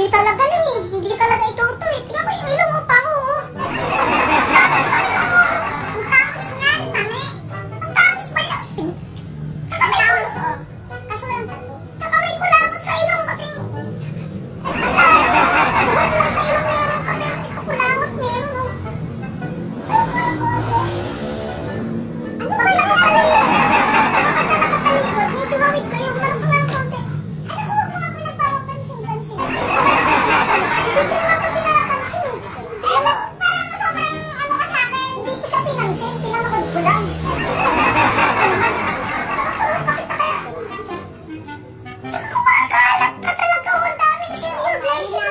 Hindi talaga lang eh. Hindi talaga ituto eh. Tingnan mo yung ilong mo pa oh. Tapos sabi mo, ang tapos nga, tami. Ang tapos pa yun. Tsaka may tapos oh. Kaso lang tayo. Tsaka may kulabot sa ilong ko. Ang kulabot lang sa ilong meron ko. Meron may kulabot meron oh. Ano ba lang pala yun? Kapag ka nakatalikod, may tuwawid kayo. Marang pa nga konti. Ano ko wag mo nga nagpapapansin-pansin. Hindi ko naman ito pinapansin eh. Alam mo, parang sobrang ano ka sa akin. Hindi ko siya pinansin. Pinanood ko lang. Ano naman? Tulog pa kita kaya. Tsaka kumakalat ka talaga. Ang daming share your blessing.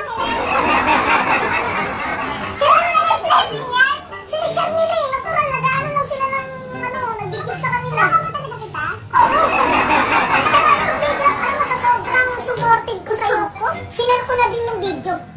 Sila na nag-blessing yan. Sinishare nila eh. Natural, nag-ano lang sila ng ano, nag-give sa kanila. Ano talaga kita? Oo. Tsaka ito video, alam mo sa sobrang supportive ko sa'yo. Sinare ko na din yung video.